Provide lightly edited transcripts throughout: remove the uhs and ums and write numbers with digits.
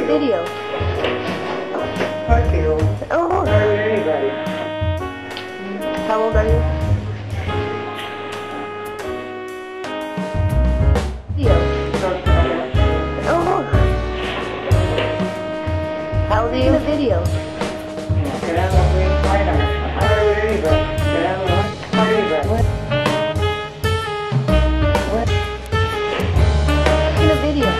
video. Fuck you. Oh. Not with anybody. How old are you? Video. Oh. How old are you? In the video. Can I have a green light on? I'm not with anybody. Can I have a light? Not anybody. In the video.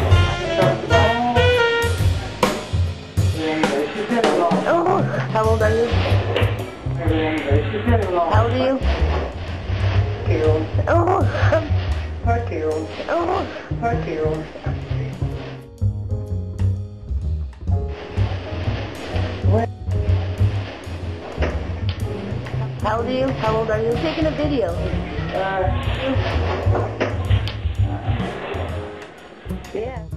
Oh. How old are you? How old are you? Oh. Fuck you. Oh. Fuck you. How old are you? How old are you? Taking a video. Yeah.